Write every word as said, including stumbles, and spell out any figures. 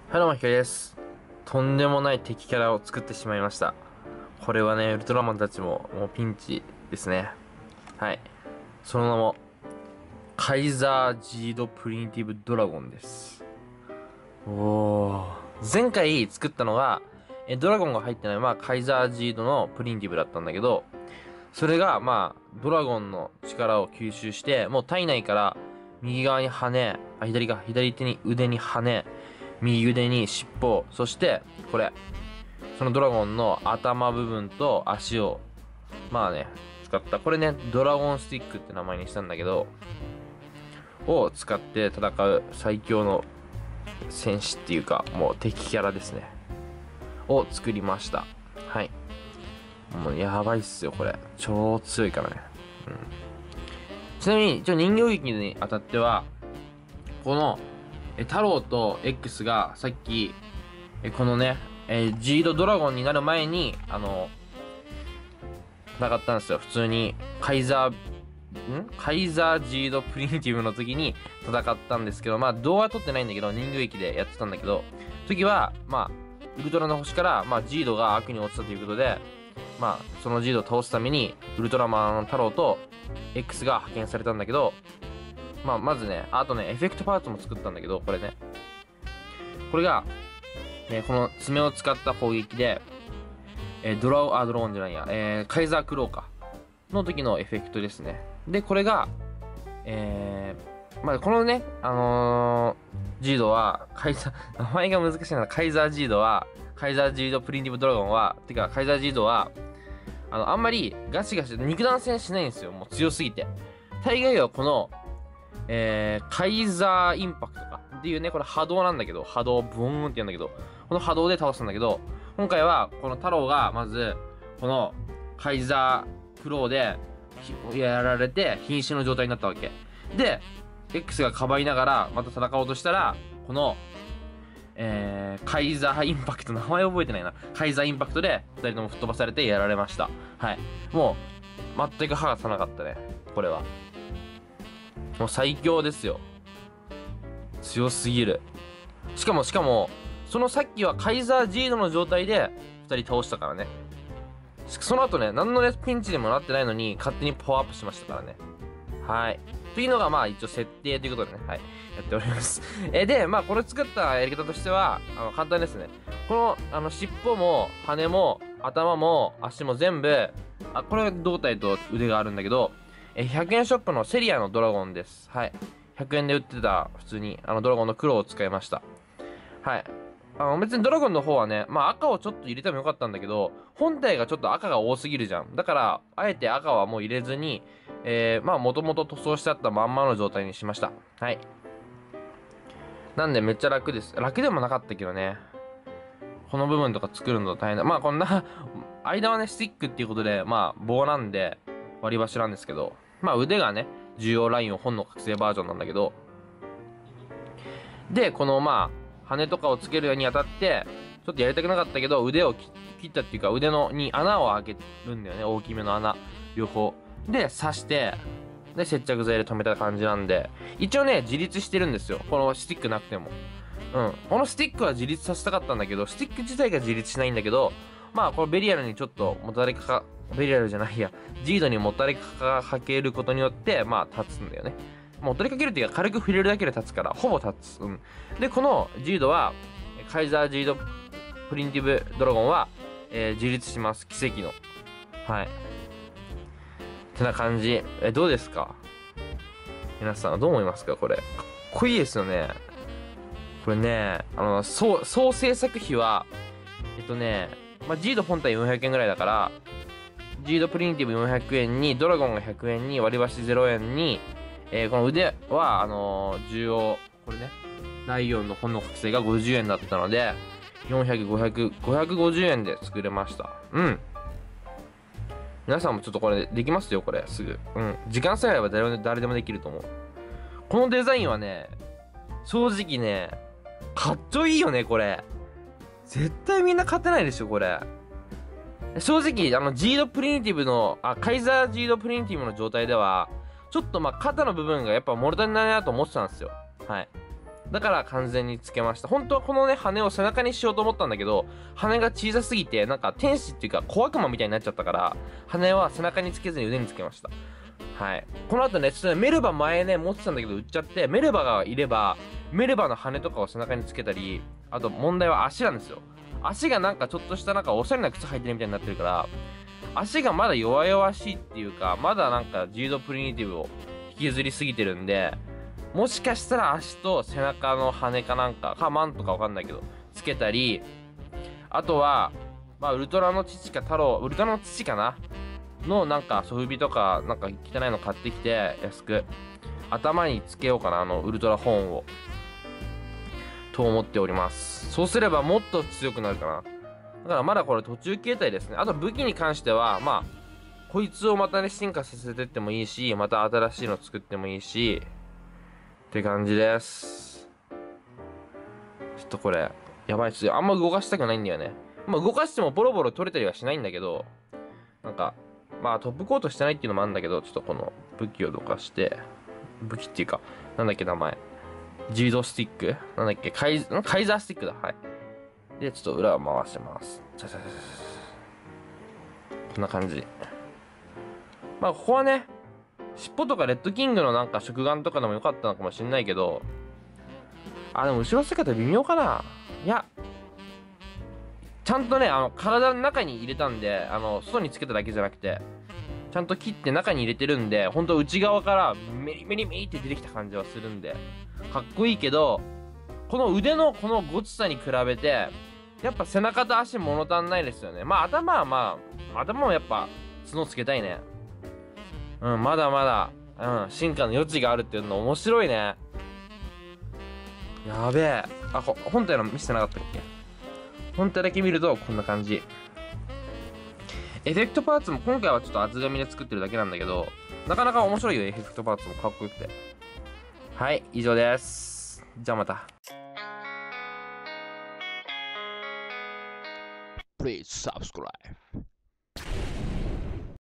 はい、どうも、ひかりです。とんでもない敵キャラを作ってしまいました。これはね、ウルトラマンたちも、もうピンチですね。はい。その名も、カイザージードプリミティブドラゴンです。おー。前回作ったのが、え、ドラゴンが入ってない、まあ、カイザージードのプリミティブだったんだけど、それが、まあ、ドラゴンの力を吸収して、もう体内から右側に羽、あ、左が、左手に腕に羽、右腕に尻尾、そして、これ。そのドラゴンの頭部分と足を、まあね、使った。これね、ドラゴンスティックって名前にしたんだけど、を使って戦う最強の戦士っていうか、もう敵キャラですね。を作りました。はい。もうやばいっすよ、これ。超強いからね。うん。ちなみに、一応人形劇にあたっては、この、え、太郎と X がさっき、え、このね、えー、ジードドラゴンになる前に、あの、戦ったんですよ。普通に、カイザー、んカイザージードプリミティブの時に戦ったんですけど、まあ動画撮ってないんだけど、人形劇でやってたんだけど、時は、まあ、ウルトラの星から、まあ、ジードが悪に落ちたということで、まあ、そのジードを倒すために、ウルトラマン太郎と X が派遣されたんだけど、まあ、まずね、あとね、エフェクトパーツも作ったんだけど、これね。これが、えー、この爪を使った攻撃で、えー、ドラゴン、あ、ドラゴンじゃないや、えー、カイザークローか。の時のエフェクトですね。で、これが、えー、まあ、このね、あのー、ジードは、カイザー、名前が難しいな、カイザージードは、カイザージードプリミティブドラゴンは、てか、カイザージードは、あの、あんまりガシガシ肉弾戦しないんですよ。もう強すぎて。大概はこの、えー、カイザーインパクトかっていうね、これ波動なんだけど、波動、ブーンって言うんだけど、この波動で倒すんだけど、今回は、この太郎が、まず、この、カイザークローで、やられて、瀕死の状態になったわけ。で、X がかばいながら、また戦おうとしたら、この、えー、カイザーインパクト、名前覚えてないな。カイザーインパクトで、二人とも吹っ飛ばされてやられました。はい。もう、全く歯が立たなかったね。これは。もう最強ですよ。強すぎる。しかも、しかも、そのさっきはカイザージードの状態で二人倒したからね。その後ね、何のね、ピンチにもなってないのに、勝手にパワーアップしましたからね。はい。というのが、まあ、一応設定ということでね、はい。やっております。え、で、まあ、これ作ったやり方としては、あの、簡単ですね。この、あの、尻尾も、羽も、頭も、足も全部、あ、これ胴体と腕があるんだけど、え、ひゃくえんショップのセリアのドラゴンです。はい。ひゃくえんで売ってた、普通に、あの、ドラゴンの黒を使いました。はい。あの、別にドラゴンの方はね、まあ赤をちょっと入れてもよかったんだけど、本体がちょっと赤が多すぎるじゃん。だから、あえて赤はもう入れずに、えー、まあもともと塗装してあったまんまの状態にしました。はい。なんでめっちゃ楽です。楽でもなかったけどね。この部分とか作るの大変だ。まあこんな間はね、スティックっていうことで、まあ棒なんで、割り箸なんですけど、まあ腕がね、重要ラインを本の覚醒バージョンなんだけど、で、このまあ、羽とかをつけるにあたって、ちょっとやりたくなかったけど、腕を切ったっていうか、腕のに穴を開けるんだよね。大きめの穴。両方。で、刺して、で、接着剤で留めた感じなんで、一応ね、自立してるんですよ。このスティックなくても。うん。このスティックは自立させたかったんだけど、スティック自体が自立しないんだけど、まあ、このベリアルにちょっともたれかか、ベリアルじゃないや、ジードにもたれかかけることによって、まあ、立つんだよね。もう取りかけるっていうか軽く触れるだけで立つから、ほぼ立つ。うん。で、このジードは、カイザージードプリミティブドラゴンは、えー、自立します。奇跡の。はい。ってな感じ。え、どうですか皆さん、どう思いますかこれ。かっこいいですよね。これね、あの、総、総制作費は、えっとね、まあ、ジード本体よんひゃくえんぐらいだから、ジードプリミティブよんひゃくえんに、ドラゴンがひゃくえんに、割り箸ゼロえんに、えー、この腕は、あのー、重要、これね、ライオンの本の覚醒がごじゅうえんだったので、よんひゃく、ごひゃく、ごひゃくごじゅうえんで作れました。うん。皆さんもちょっとこれできますよ、これ、すぐ。うん。時間さえあれば誰で誰でもできると思う。このデザインはね、正直ね、かっちょいいよね、これ。絶対みんな勝てないでしょ、これ。正直、あの、ジードプリミティブの、あ、カイザージードプリミティブの状態では、ちょっとまあ肩の部分がやっぱ物足りないなと思ってたんですよ。はい。 だから完全につけました。本当はこのね、羽を背中にしようと思ったんだけど、羽が小さすぎて、なんか天使っていうか小悪魔みたいになっちゃったから、羽は背中につけずに腕につけました。はい。この後ね、ちょっとね、メルバ前ね、持ってたんだけど売っちゃって、メルバがいれば、メルバの羽とかを背中につけたり、あと問題は足なんですよ。足がなんかちょっとしたなんかおしゃれな靴履いてるみたいになってるから、足がまだ弱々しいっていうか、まだなんかジードプリミティブを引きずりすぎてるんで、もしかしたら足と背中の羽かなんか、かマンとかわかんないけど、つけたり、あとは、まあ、ウルトラの父か太郎、ウルトラの父かなのなんかソフビとか、なんか汚いの買ってきて、安く、頭につけようかな、あの、ウルトラホーンを。と思っております。そうすればもっと強くなるかな。だからまだこれ途中形態ですね。あと武器に関しては、まあ、こいつをまたね、進化させてってもいいし、また新しいの作ってもいいし、って感じです。ちょっとこれ、やばいっすよ。あんま動かしたくないんだよね。まあ動かしてもボロボロ取れたりはしないんだけど、なんか、まあトップコートしてないっていうのもあるんだけど、ちょっとこの武器をどかして、武器っていうか、なんだっけ名前。ジードスティックなんだっけカイカイザースティックだ。はい。で、ちょっと裏を回します。チャチャチャチャこんな感じ。まあここはね、尻尾とかレッドキングのなんか食玩とかでもよかったのかもしんないけど、あ、でも後ろ姿微妙かな。いや、ちゃんとね、あの、体の中に入れたんで、あの、外につけただけじゃなくて、ちゃんと切って中に入れてるんで、ほんと内側からメリメリメリって出てきた感じはするんで、かっこいいけど、この腕のこのごつさに比べて、やっぱ背中と足物足んないですよね。まあ頭はまあ、頭もやっぱ角つけたいね。うん、まだまだ、うん、進化の余地があるっていうの面白いね。やべえ。あ、ほ本体の見せてなかったっけ？本体だけ見るとこんな感じ。エフェクトパーツも今回はちょっと厚紙で作ってるだけなんだけど、なかなか面白いよ、エフェクトパーツもかっこよくて。はい、以上です。じゃあまた。 Please subscribe.